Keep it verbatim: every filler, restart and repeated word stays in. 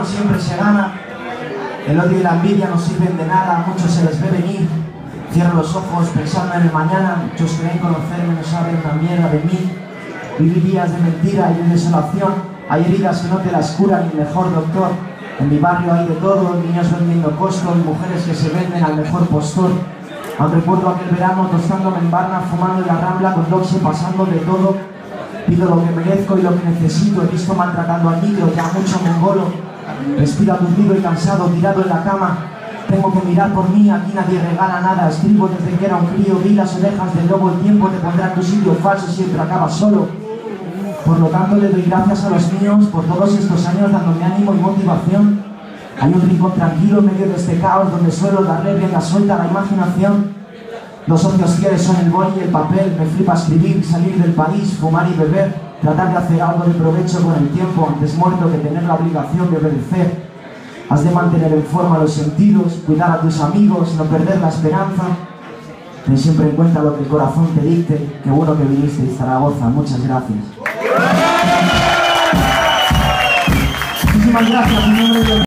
bueno siempre se gana. El odio y la envidia no sirven de nada, a muchos se les ve venir. Cierro los ojos pensando en el mañana, muchos creen conocerme, no saben una mierda de mí. Viví días de mentira y de desolación, hay heridas que no te las cura ni el mejor doctor. En mi barrio hay de todo, niños vendiendo costos, mujeres que se venden al mejor postor. Aún recuerdo aquel verano tostándome en Barna, fumando en la Rambla con Doxe, pasando de todo. Pido lo que merezco y lo que necesito, he visto maltratando al micro, ya mucho mongolo. Respiro aturdido y cansado, tirado en la cama. Tengo que mirar por mí, aquí nadie regala nada. Escribo desde que era un crío, vi las orejas del lobo. El tiempo te pondrá en tu sitio falso, siempre acabas solo. Por lo tanto le doy gracias a los míos por todos estos años dándome ánimo y motivación. Hay un rincón tranquilo en medio de este caos donde suelo darle rienda suelta a la imaginación. Los socios fieles son el boli y el papel. Me flipa escribir, salir del país, fumar y beber. Tratar de hacer algo de provecho con el tiempo, antes muerto que tener la obligación de obedecer. Has de mantener en forma los sentidos, cuidar a tus amigos, no perder la esperanza. Ten siempre en cuenta lo que el corazón te dicte. Qué bueno que viniste a Zaragoza, muchas gracias. Muchísimas gracias, mi nombre es